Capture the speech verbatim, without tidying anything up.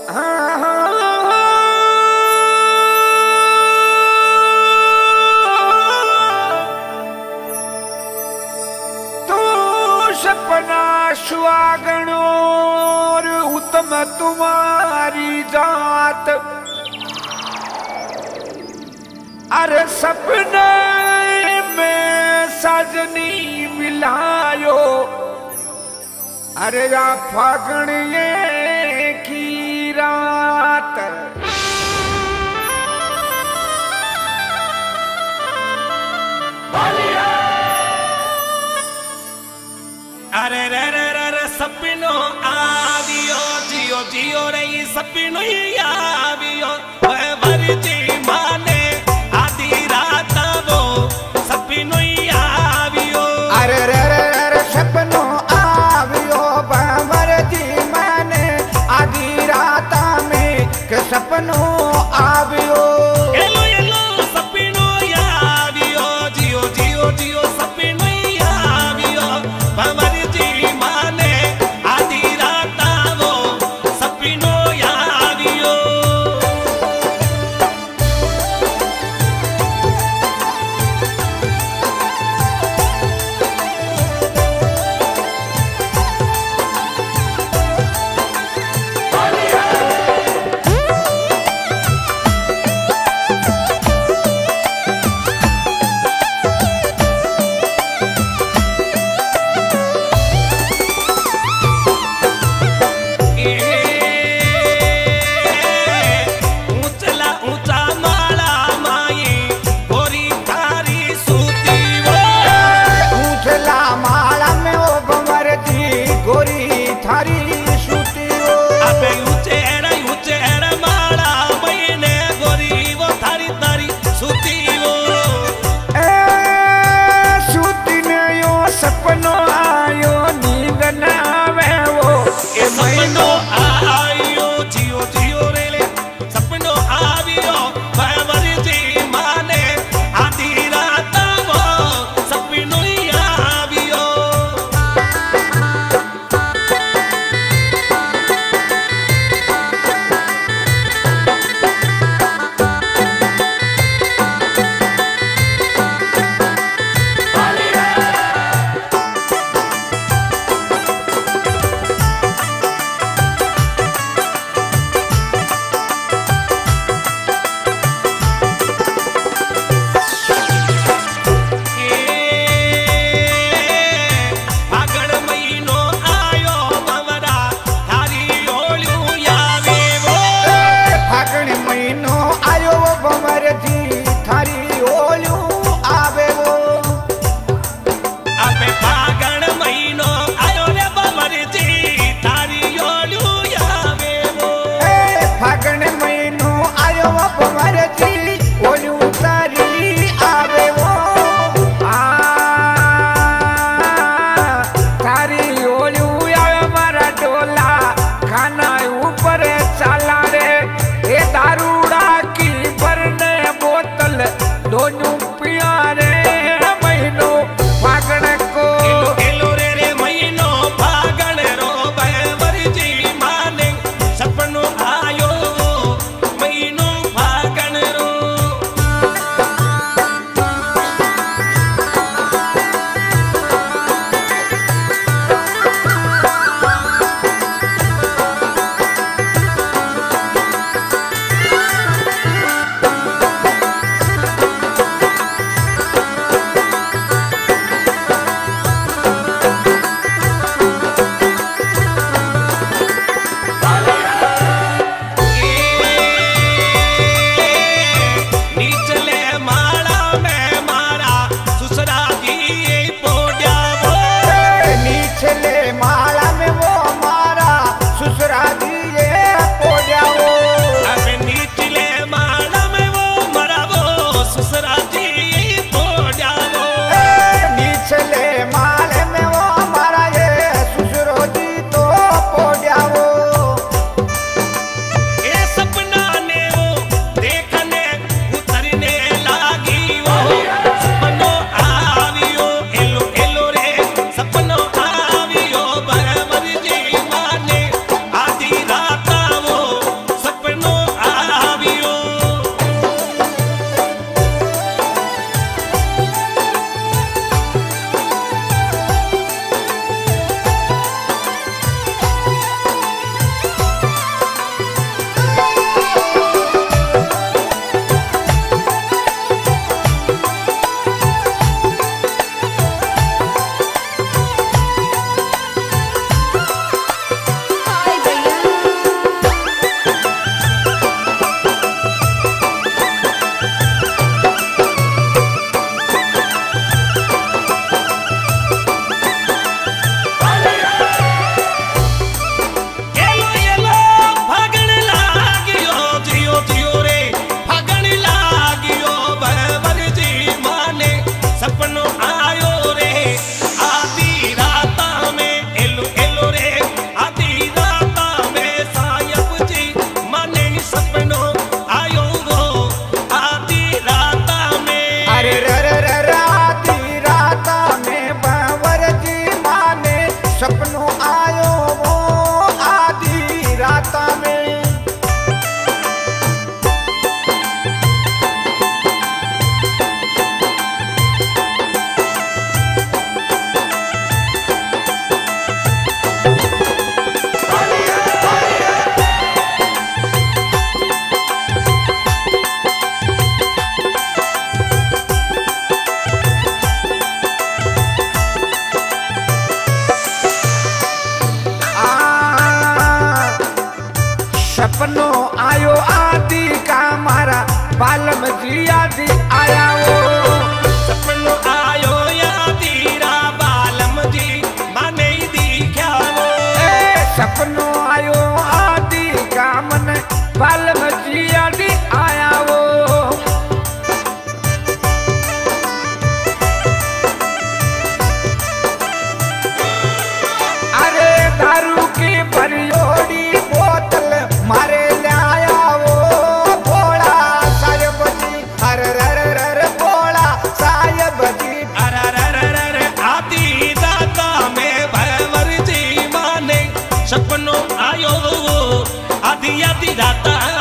सपना सुहागणो उत्तम तुम्हारी जात। अरे सपने में सजनी मिलायो, अरे या फागणिये की रात। अरे रे रे रे रे सपनो आवियो जियो जियो रे सपनो ही आवियो वरजी माने आधी रात वो सपनो ही आवियो। अरे रे रे रे सपनो आवियो वरजी माने आधी रात में के सपनो आवियो। एलो एलो सपनो आवियो जियो जियो जियो सपनो ही आवियो वरजी माने आधी रात वो सपनो आवियो। सपनो आयो आदि का मारा बालम जी आदि आया वो सपनो आयो आदि रा बालम जी माने दिख्या वो ए सपनो आयो आदि का मन बालम जी आदि आया वो अरे दारू की परियोड़ी बोतल मारे लाया वो भोला साहेब जी हर रर रर भोला साहेब जी अरे अरे अरे आदि दाता में भंवर जी माने सपनो आयो आदि आदि दाता